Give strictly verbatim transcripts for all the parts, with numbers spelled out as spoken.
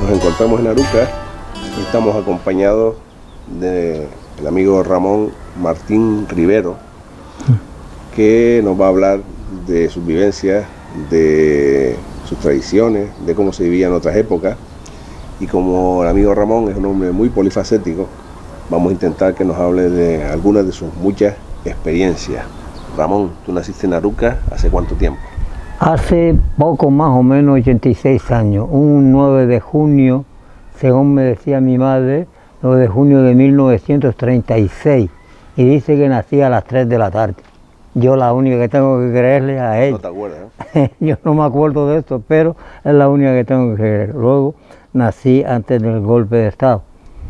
Nos encontramos en Aruca y estamos acompañados del amigo Ramón Martín Rivero, que nos va a hablar de sus vivencias, de sus tradiciones, de cómo se vivía en otras épocas. Y como el amigo Ramón es un hombre muy polifacético, vamos a intentar que nos hable de algunas de sus muchas experiencias. Ramón, tú naciste en Aruca, ¿hace cuánto tiempo? Hace poco más o menos ochenta y seis años, un nueve de junio, según me decía mi madre, nueve de junio de mil novecientos treinta y seis, y dice que nací a las tres de la tarde. Yo la única que tengo que creerle a ella. No te acuerdas, ¿no? Yo no me acuerdo de esto, pero es la única que tengo que creer. Luego nací antes del golpe de Estado.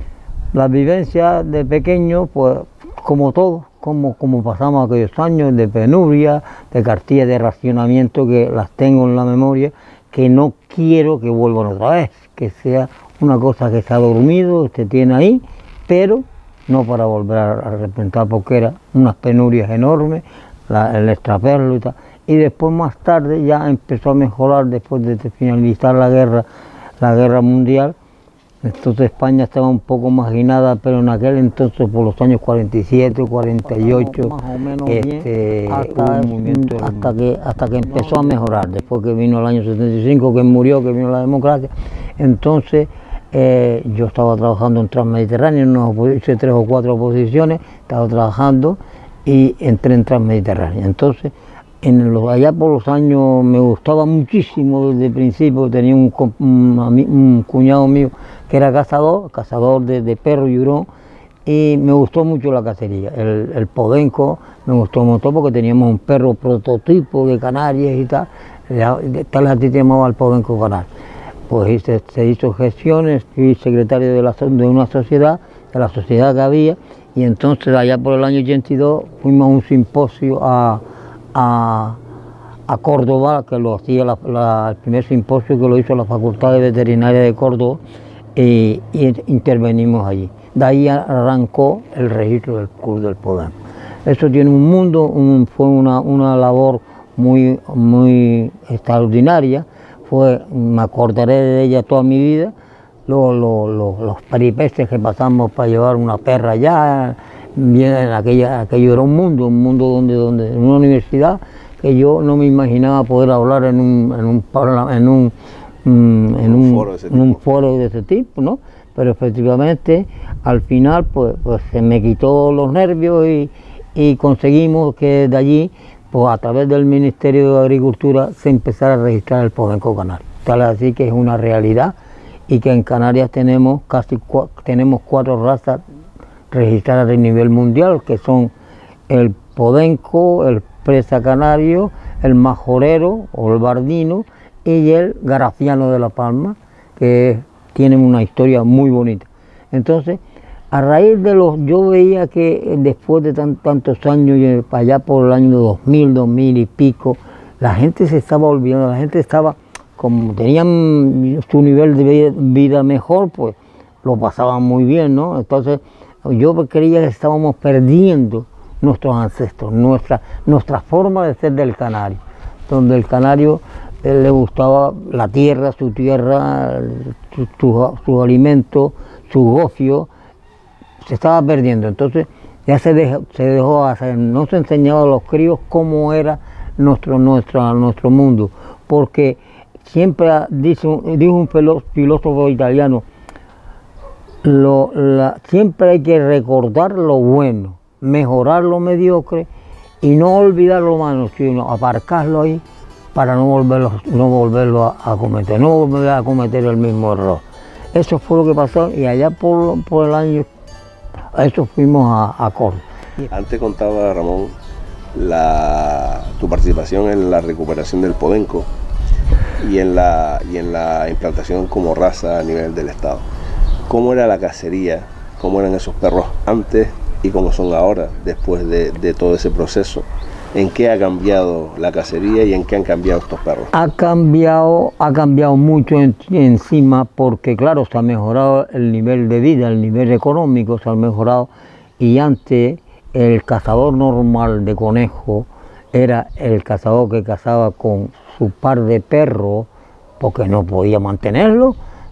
La vivencia de pequeño, pues como todo, como, como pasamos aquellos años de penuria, de cartillas de racionamiento que las tengo en la memoria, que no quiero que vuelvan otra vez, que sea una cosa que se ha dormido, que se tiene ahí, pero no para volver a arrepentir, porque eran unas penurias enormes, la, el extraperlo y tal. Y después más tarde ya empezó a mejorar después de finalizar la guerra, la guerra mundial. Entonces España estaba un poco marginada, pero en aquel entonces, por los años cuarenta y siete, cuarenta y ocho, más o menos este, hasta, hubo un movimiento hasta, que, hasta que empezó a mejorar, después que vino el año setenta y cinco, que murió, que vino la democracia. Entonces eh, yo estaba trabajando en Transmediterráneo, no, hice tres o cuatro oposiciones, estaba trabajando y entré en Transmediterráneo. Entonces, en los, allá por los años me gustaba muchísimo desde el principio. Tenía un, un, un cuñado mío que era cazador, cazador de, de perro y hurón, y me gustó mucho la cacería. El, el podenco me gustó mucho porque teníamos un perro prototipo de Canarias y tal, tal a ti te llamaba el podenco canario. Pues hice, se hizo gestiones, fui secretario de, la, de una sociedad, de la sociedad que había, y entonces allá por el año ochenta y dos fuimos a un simposio a A, a Córdoba, que lo hacía la, la, el primer simposio que lo hizo la Facultad de Veterinaria de Córdoba, y, y intervenimos allí. De ahí arrancó el registro del Club del Podenco. Eso tiene un mundo, un, fue una, una labor muy, muy extraordinaria, fue, me acordaré de ella toda mi vida, lo, lo, lo, los peripecias que pasamos para llevar una perra allá. Bien, aquella, aquello era un mundo, un mundo donde, donde, en una universidad que yo no me imaginaba poder hablar en un, en un, en un, en un, foro, de en un foro de ese tipo, ¿no? Pero efectivamente, al final, pues, pues se me quitó los nervios y, y conseguimos que de allí, pues a través del Ministerio de Agricultura, se empezara a registrar el podenco canario. Tal así que es una realidad y que en Canarias tenemos casi tenemos cuatro razas registradas a nivel mundial, que son el podenco, el presa canario, el majorero o el bardino y el garafiano de La Palma, que tienen una historia muy bonita. Entonces, a raíz de los, yo veía que después de tan, tantos años, allá por el año dos mil, dos mil y pico, la gente se estaba olvidando, la gente estaba, como tenían su nivel de vida mejor, pues lo pasaban muy bien, ¿no? Entonces, yo creía que estábamos perdiendo nuestros ancestros, nuestra, nuestra forma de ser del canario, donde el canario él le gustaba la tierra, su tierra, su, su, su alimento, su gofio, se estaba perdiendo. Entonces ya se dejó, se dejó hacer, no se enseñaba a los críos cómo era nuestro, nuestra, nuestro mundo, porque siempre dice, dijo un filósofo italiano, Lo, la, siempre hay que recordar lo bueno, mejorar lo mediocre y no olvidar lo malo, sino aparcarlo ahí para no volverlo, no volverlo a, a cometer, no volver a cometer el mismo error. Eso fue lo que pasó y allá por, por el año, a eso fuimos a, a Córdoba. Antes contaba Ramón la, tu participación en la recuperación del podenco y en, la, y en la implantación como raza a nivel del Estado. ¿Cómo era la cacería? ¿Cómo eran esos perros antes y cómo son ahora, después de, de todo ese proceso? ¿En qué ha cambiado la cacería y en qué han cambiado estos perros? Ha cambiado, ha cambiado mucho en, encima porque, claro, se ha mejorado el nivel de vida, el nivel económico se ha mejorado, y antes el cazador normal de conejo era el cazador que cazaba con su par de perros porque no podía mantenerlo,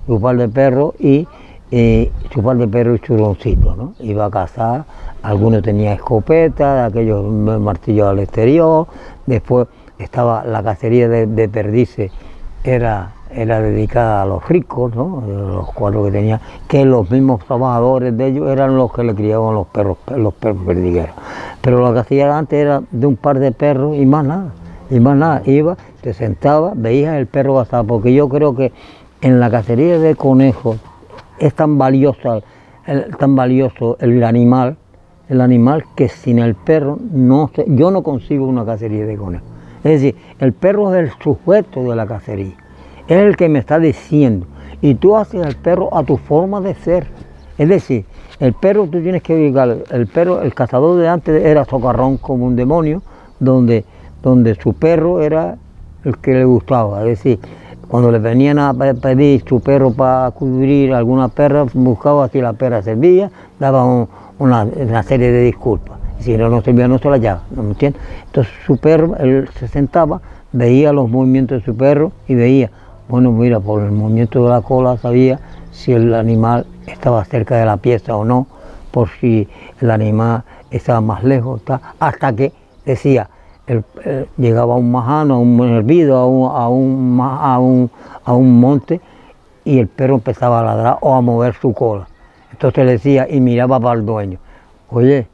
su par de perros y eh, su par de perros y churoncito, ¿no? Iba a cazar, algunos tenían escopeta, aquellos martillos al exterior, después estaba la cacería de, de perdices, era, era dedicada a los ricos, ¿no? Los cuatro que tenían, que los mismos trabajadores de ellos eran los que le criaban los perros, los perros perdigueros. Pero la cacería antes era de un par de perros y más nada, y más nada, iba, te sentaba, veías el perro cazar, porque yo creo que en la cacería de conejos es tan valioso el, tan valioso el animal, el animal que sin el perro no se, yo no consigo una cacería de conejos. Es decir, el perro es el sujeto de la cacería, es el que me está diciendo, y tú haces al perro a tu forma de ser. Es decir, el perro tú tienes que ubicar, el perro, el cazador de antes era socarrón como un demonio, donde, donde su perro era el que le gustaba. Es decir, cuando le venían a pedir su perro para cubrir alguna perra, buscaba si la perra servía, daba un, una, una serie de disculpas. Si no, no servía, no se la llevaba, ¿no me entiendes? Entonces su perro, él se sentaba, veía los movimientos de su perro y veía, bueno, mira, por el movimiento de la cola sabía si el animal estaba cerca de la pieza o no, por si el animal estaba más lejos, hasta que decía, el, el, llegaba a un majano, a un hervido, a un, a, un, a, un, a un monte, y el perro empezaba a ladrar o a mover su cola. Entonces le decía y miraba para el dueño, oye,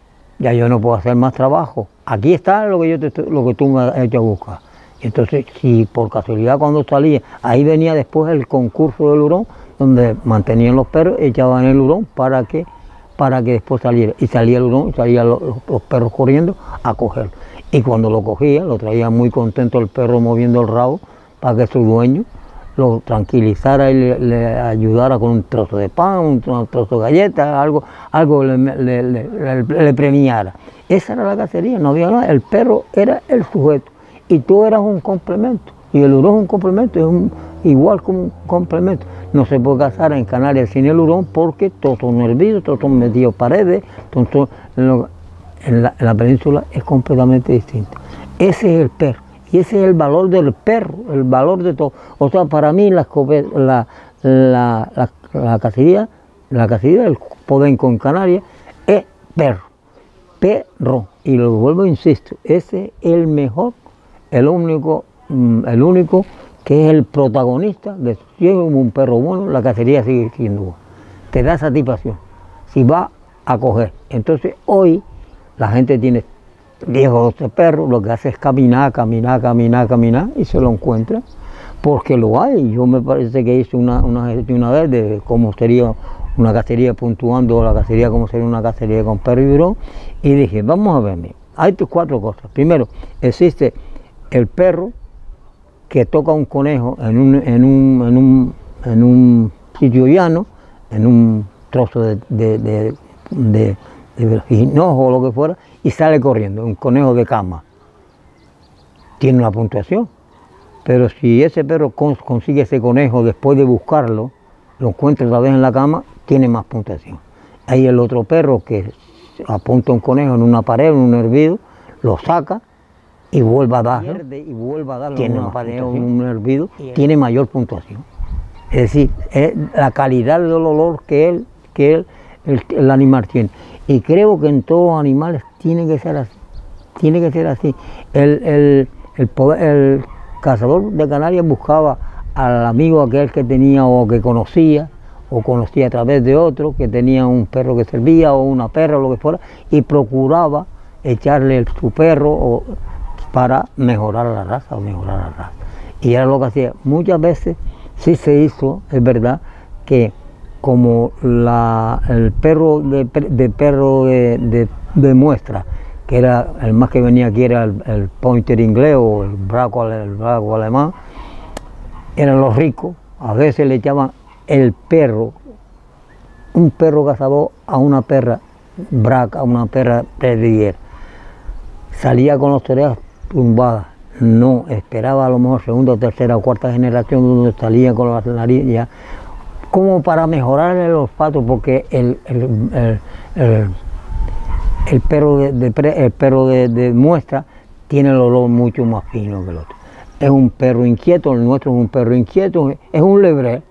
ya yo no puedo hacer más trabajo, aquí está lo que, yo te, lo que tú me has hecho a buscar. Entonces, si por casualidad cuando salía, ahí venía después el concurso del hurón, donde mantenían los perros, echaban el hurón para que, para que después saliera. Y salía el hurón, y salían los, los perros corriendo a cogerlo. Y cuando lo cogía, lo traía muy contento el perro moviendo el rabo para que su dueño lo tranquilizara y le, le ayudara con un trozo de pan, un trozo de galleta, algo, algo le, le, le, le premiara. Esa era la cacería, no había nada, el perro era el sujeto y tú eras un complemento. Y el hurón es un complemento, es un, igual como un complemento. No se puede cazar en Canarias sin el hurón porque todos son hervidos, todos son metidos paredes, entonces en la, en la península es completamente distinto. Ese es el perro. Y ese es el valor del perro, el valor de todo. O sea, para mí la, la, la, la, la cacería, la cacería del podenco en Canarias es perro, perro. Y lo vuelvo, insisto, ese es el mejor, el único, el único que es el protagonista de si es un perro bueno, la cacería sigue siendo buena. Te da satisfacción si va a coger. Entonces hoy la gente tiene diez o doce perros, lo que hace es caminar, caminar, caminar, caminar y se lo encuentra, porque lo hay. Yo me parece que hice una, una gestión una vez de cómo sería una cacería, puntuando la cacería, cómo sería una cacería con perro y hurón, y dije, vamos a ver, hay cuatro cosas. Primero, existe el perro que toca un conejo en un, en un, en un, en un sitio llano, en un trozo de, de, de, de, de hinojo o lo que fuera, y sale corriendo, un conejo de cama. Tiene una puntuación, pero si ese perro cons consigue ese conejo después de buscarlo, lo encuentra otra vez en la cama, tiene más puntuación. Hay el otro perro que apunta un conejo en una pared, en un hervido, lo saca y vuelve a darlo, y vuelve a darlo tiene en una pared, en un hervido, tiene mayor puntuación. Es decir, es la calidad del olor que él, que él el, el animal tiene. Y creo que en todos los animales tiene que ser así, tiene que ser así. El, el, el, poder, el cazador de Canarias buscaba al amigo aquel que tenía o que conocía, o conocía a través de otro, que tenía un perro que servía o una perra o lo que fuera, y procuraba echarle su perro o, para mejorar la raza o mejorar la raza. Y era lo que hacía. Muchas veces sí se hizo, es verdad, que como la, el perro de, de perro de, de, de muestra, que era el más que venía aquí, era el, el pointer inglés o el braco, el braco alemán, eran los ricos, a veces le echaban el perro, un perro cazador a una perra braca, a una perra perdiguera. Salía con las orejas tumbadas, no, esperaba a lo mejor segunda, tercera o cuarta generación donde salía con la nariz ya, como para mejorar el olfato, porque el, el, el, el, el perro, de, de, el perro de, de muestra tiene el olor mucho más fino que el otro. Es un perro inquieto, el nuestro es un perro inquieto, es un lebrel,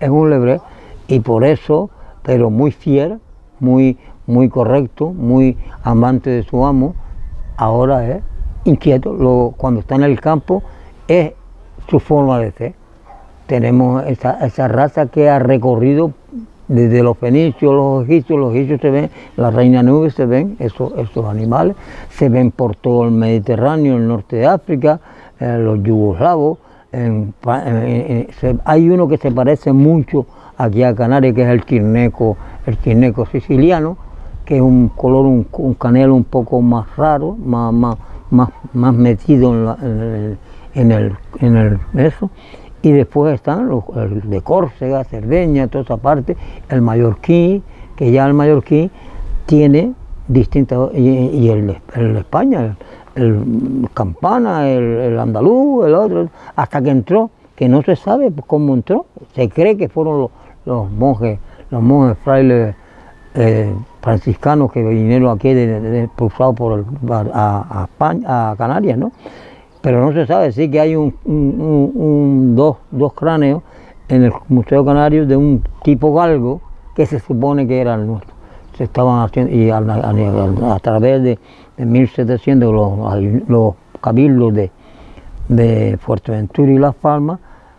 es un lebré, y por eso, pero muy fiel, muy, muy correcto, muy amante de su amo, ahora es inquieto. Lo, cuando está en el campo es su forma de ser. Tenemos esa, esa raza que ha recorrido desde los fenicios, los egipcios, los egipcios se ven, la reina nube se ven, esos, esos animales, se ven por todo el Mediterráneo, el norte de África, eh, los yugoslavos, en, en, en, se, hay uno que se parece mucho aquí a Canarias, que es el quirneco, el quirneco siciliano, que es un color, un, un canelo un poco más raro, más, más, más, más metido en, la, en, el, en, el, en el eso. Y después están los el de Córcega, Cerdeña, toda esa parte, el mallorquí, que ya el mallorquí tiene distintas, y, y el, el de España, el, el campana, el, el andaluz, el otro, hasta que entró, que no se sabe cómo entró, se cree que fueron los, los monjes, los monjes frailes eh, franciscanos que vinieron aquí de, de, de, expulsados por el, a, a, España, a Canarias, ¿no? Pero no se sabe, sí que hay un, un, un, un, dos, dos cráneos en el Museo Canario de un tipo galgo que se supone que era el nuestro. Se estaban haciendo, y a, a, a través de, de mil setecientos los, los cabildos de, de Fuerteventura y Las Palmas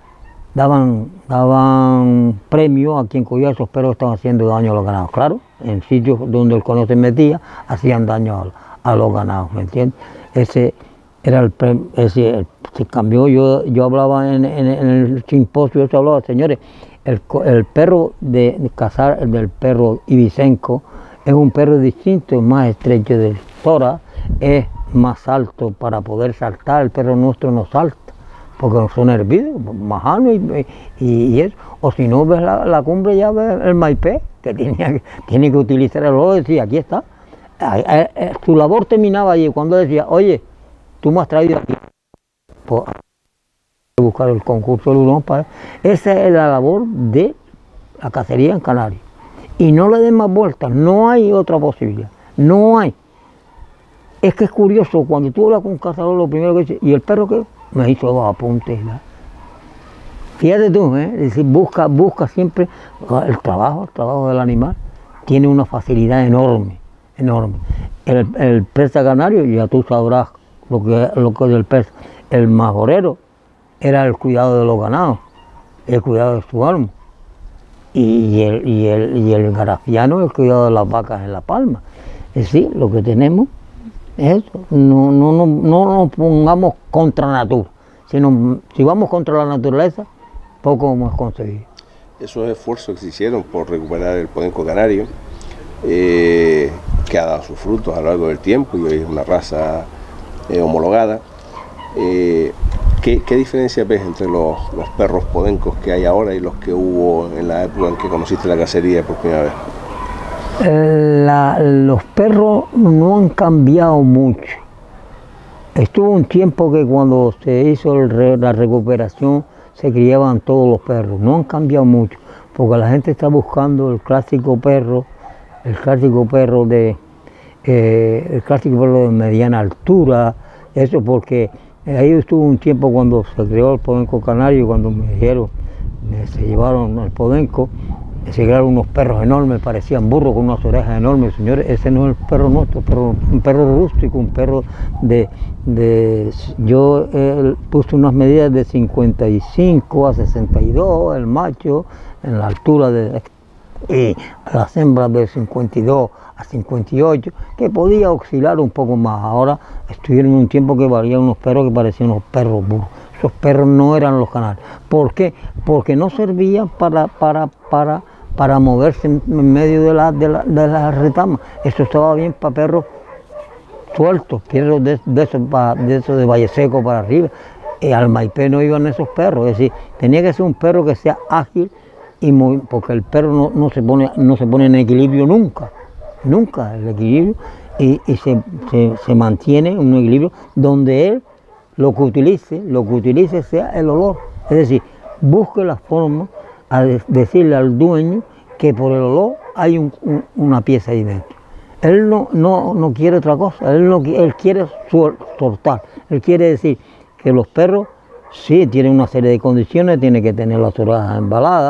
daban, daban premios a quien cogía esos perros que estaban haciendo daño a los ganados. Claro, en sitios donde el conejo se metía, hacían daño a, a los ganados, ¿me entiendes? Ese, Era el, ese, se cambió, yo, yo hablaba en, en, en el simposio, yo hablaba, señores, el, el perro de, de cazar, el del perro ibicenco, es un perro distinto, es más estrecho del tórax, es más alto para poder saltar, el perro nuestro no salta, porque son herbívoros, majano y, y, y eso, o si no ves la, la cumbre ya ves el maipé, que tiene, tiene que utilizar el ojo y decir, aquí está. Su labor terminaba allí, cuando decía, oye, tú me has traído aquí por buscar el concurso del hurón para... Esa es la labor de la cacería en Canarias. Y no le den más vueltas, no hay otra posibilidad, no hay. Es que es curioso, cuando tú hablas con un cazador, lo primero que dice, ¿y el perro qué? Me hizo dos apuntes. ¿No? Fíjate tú, ¿eh? Es decir, busca, busca siempre el trabajo, el trabajo del animal, tiene una facilidad enorme, enorme. El, el presa canario, ya tú sabrás, lo que, lo que es el pez, el majorero era el cuidado de los ganados, el cuidado de su alma, y el, y el, y el garafiano el cuidado de las vacas en La Palma. Es decir, lo que tenemos es eso, no, no, no, no nos pongamos contra la natura, sino si vamos contra la naturaleza, poco hemos conseguido. Esos esfuerzos que se hicieron por recuperar el podenco canario, eh, que ha dado sus frutos a lo largo del tiempo, y hoy es una raza Eh, homologada. Eh, ¿qué, ¿Qué diferencia ves entre los, los perros podencos que hay ahora y los que hubo en la época en que conociste la cacería por primera vez? Eh, la, los perros no han cambiado mucho. Estuvo un tiempo que cuando se hizo el re, la recuperación se criaban todos los perros, no han cambiado mucho, porque la gente está buscando el clásico perro, el clásico perro de Eh, el clásico perro de mediana altura, eso porque ahí estuvo un tiempo cuando se creó el podenco canario, cuando me dijeron, me, se llevaron al podenco, se crearon unos perros enormes, parecían burros con unas orejas enormes. Señores, ese no es el perro nuestro, pero un perro rústico, un perro de, de yo eh, puse unas medidas de cincuenta y cinco a sesenta y dos, el macho, en la altura de, y las hembras de cincuenta y dos a cincuenta y ocho, que podía oscilar un poco más. Ahora estuvieron un tiempo que valían unos perros que parecían unos perros burros. Esos perros no eran los canarios. ¿Por qué? Porque no servían para, para, para, para moverse en medio de, la, de, la, de las retamas. Eso estaba bien para perros sueltos, perros de, de esos de, eso de Valle Seco para arriba. Y al maipé no iban esos perros, es decir, tenía que ser un perro que sea ágil, y muy, porque el perro no, no, se pone, no se pone en equilibrio nunca. Nunca el equilibrio, y, y se, se, se mantiene en un equilibrio donde él lo que utilice, lo que utilice sea el olor. Es decir, busque la forma a de, decirle al dueño que por el olor hay un, un, una pieza ahí dentro. Él no, no, no quiere otra cosa, él, no, él quiere soltar, él quiere decir que los perros sí tienen una serie de condiciones, tiene que tener las orejas embaladas,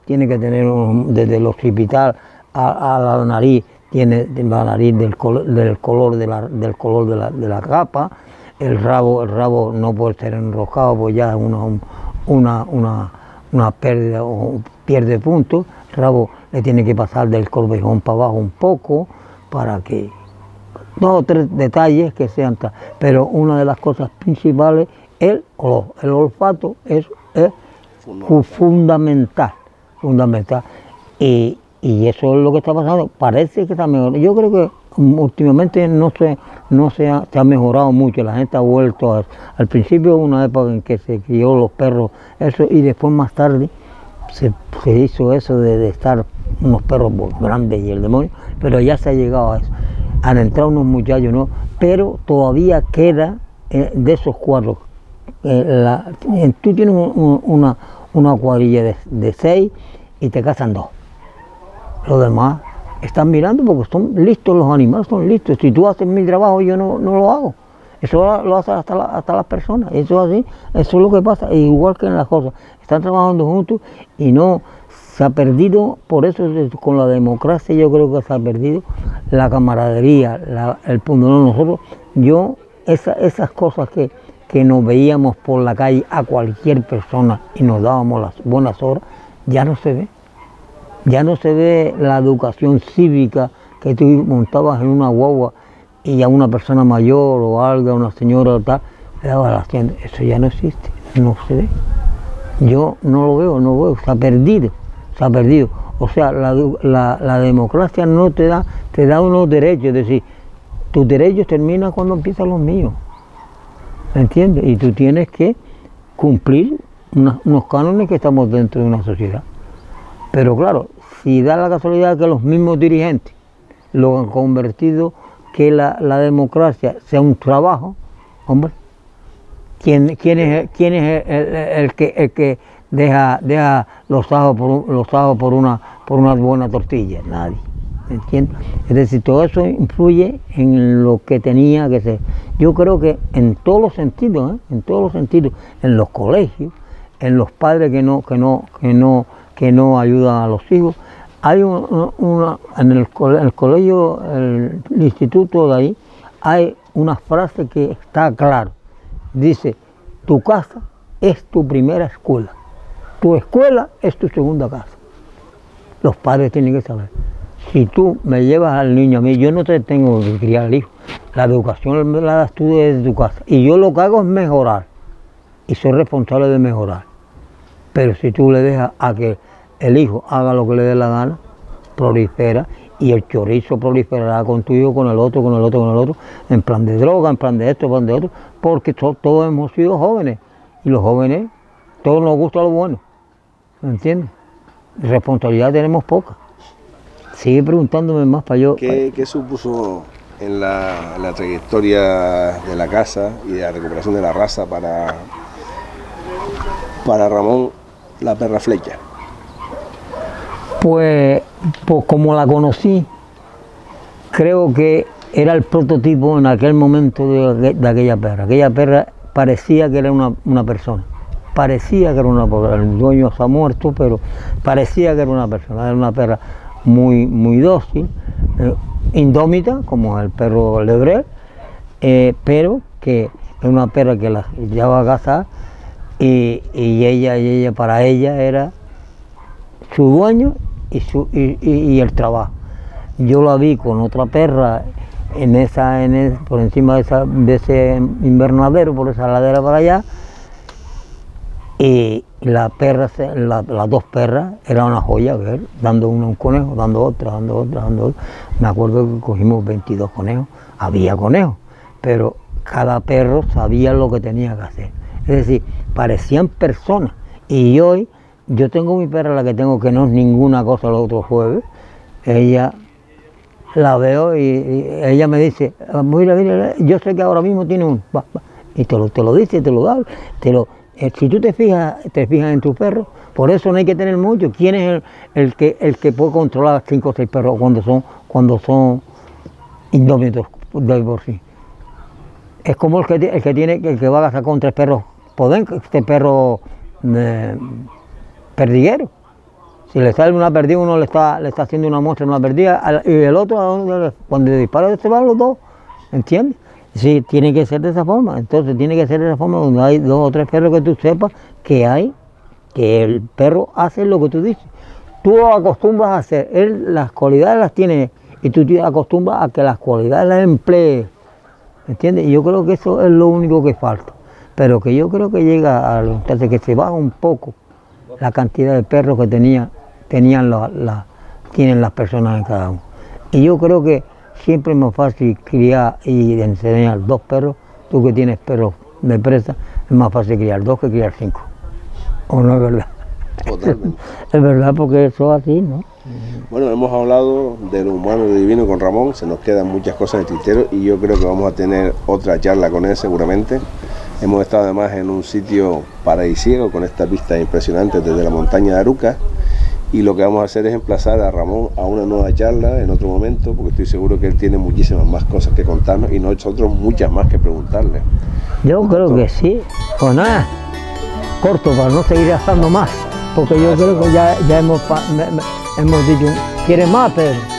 tiene que tener un, desde el occipital a, a la nariz, tiene la nariz del, col, del color, de la, del color de, la, de la capa, el rabo, el rabo no puede ser enroscado, pues ya es una, una, una, una pérdida o pierde puntos, el rabo le tiene que pasar del corvejón para abajo un poco, para que dos o tres detalles que sean tal, pero una de las cosas principales, el olor, el olfato es, es fundamental, fundamental, fundamental. Y, y eso es lo que está pasando, parece que está mejor. Yo creo que últimamente no se, no se ha, se ha mejorado mucho, la gente ha vuelto a, al principio una época en que se crió los perros, eso, y después más tarde se, se hizo eso de, de estar unos perros grandes y el demonio, pero ya se ha llegado a eso. Han entrado unos muchachos, ¿no? Pero todavía queda eh, de esos cuatro. Eh, la, eh, tú tienes un, una, una cuadrilla de, de seis y te cazan dos. Los demás están mirando porque son listos, los animales son listos. Si tú haces mi trabajo, yo no, no lo hago. Eso lo, lo hacen hasta, la, hasta las personas. Eso es así, eso es lo que pasa. Igual que en las cosas. Están trabajando juntos y no se ha perdido, por eso con la democracia yo creo que se ha perdido la camaradería, la, el punto. No, nosotros, yo, esa, esas cosas que, que nos veíamos por la calle a cualquier persona y nos dábamos las buenas horas, ya no se ve. Ya no se ve la educación cívica que tú montabas en una guagua y a una persona mayor o algo, a una señora o tal, le daba la tienda. Eso ya no existe, no se ve. Yo no lo veo, no lo veo, se ha perdido, se ha perdido. O sea, la, la, la democracia no te da, te da unos derechos, es decir, tus derechos terminan cuando empiezan los míos, ¿me entiendes? Y tú tienes que cumplir una, unos cánones que estamos dentro de una sociedad. Pero claro, si da la casualidad que los mismos dirigentes lo han convertido que la, la democracia sea un trabajo, hombre, ¿quién, quién es, quién es el, el, el que, el que deja, deja los ajos por, un, los ajos por una por una buena tortilla? Nadie, ¿me entiendes? Es decir, todo eso influye en lo que tenía que ser. Yo creo que en todos los sentidos, ¿eh? en todos los sentidos, en los colegios, en los padres que no, que no, que no que no ayudan a los hijos. Hay una, una en el, el colegio, el, el instituto de ahí, hay una frase que está clara. Dice, tu casa es tu primera escuela, tu escuela es tu segunda casa. Los padres tienen que saber. Si tú me llevas al niño a mí, yo no te tengo que criar al hijo. La educación la das tú desde tu casa. Y yo lo que hago es mejorar. Y soy responsable de mejorar. Pero si tú le dejas a que el hijo haga lo que le dé la gana, prolifera, y el chorizo proliferará con tu hijo, con el otro, con el otro, con el otro, en plan de droga, en plan de esto, en plan de otro, porque to, todos hemos sido jóvenes, y los jóvenes, todos nos gusta lo bueno, ¿me entiendes? Responsabilidad tenemos poca. Sigue preguntándome más para yo. ¿Qué, ¿qué supuso en la, en la trayectoria de la casa y de la recuperación de la raza para, para Ramón la perra Flecha? Pues, pues como la conocí, creo que era el prototipo en aquel momento de, de aquella perra. Aquella perra parecía que era una, una persona, parecía que era una persona. El dueño se ha muerto, pero parecía que era una persona. Era una perra muy, muy dócil, eh, indómita, como el perro Lebrel, eh, pero que es una perra que la llevaba a cazar y, y ella, y ella, para ella era su dueño y, su, y, y, y el trabajo. Yo la vi con otra perra en esa, en el, por encima de, esa, de ese invernadero, por esa ladera para allá, y la perra, la, las dos perras eran una joya, ver, dando una un conejo, dando otra, dando otra, dando otra. Me acuerdo que cogimos veintidós conejos, había conejos, pero cada perro sabía lo que tenía que hacer. Es decir, parecían personas. Y hoy, yo tengo mi perra, la que tengo, que no es ninguna cosa los otros jueves, ella la veo y, y ella me dice, mira, mira, yo sé que ahora mismo tiene un, va, va, y te lo, te lo dice, te lo da, te lo, eh, si tú te fijas, te fijas en tu perro, por eso no hay que tener mucho. ¿Quién es el, el que el que puede controlar cinco o seis perros cuando son cuando son indómitos de por sí? Es como el que el que tiene el que va a cazar con tres perros, poden, este perro eh, perdiguero. Si le sale una perdida, uno le está, le está haciendo una muestra en una perdida, y el otro, cuando le dispara, se van los dos, ¿entiendes? Sí, tiene que ser de esa forma, entonces tiene que ser de esa forma donde hay dos o tres perros que tú sepas que hay, que el perro hace lo que tú dices. Tú lo acostumbras a hacer, él las cualidades las tiene y tú te acostumbras a que las cualidades las emplee, ¿entiendes? Y yo creo que eso es lo único que falta, pero que yo creo que llega a lo entonces que se baja un poco la cantidad de perros que tenía, tenían la, la, tienen las personas en cada uno. Y yo creo que siempre es más fácil criar y enseñar dos perros, tú que tienes perros de presa, es más fácil criar dos que criar cinco. ¿O no es verdad? Totalmente. Es verdad, porque eso es así, ¿no? Bueno, hemos hablado de lo humano y lo divino con Ramón, se nos quedan muchas cosas de tintero y yo creo que vamos a tener otra charla con él seguramente. Hemos estado además en un sitio paradisíaco con estas vistas impresionantes desde la montaña de Arucas y lo que vamos a hacer es emplazar a Ramón a una nueva charla en otro momento porque estoy seguro que él tiene muchísimas más cosas que contarnos y nosotros muchas más que preguntarle. Yo creo que sí. Pues nada, corto para no seguir gastando más, porque yo creo que ya, ya hemos, hemos dicho, ¿quieres más, Pedro?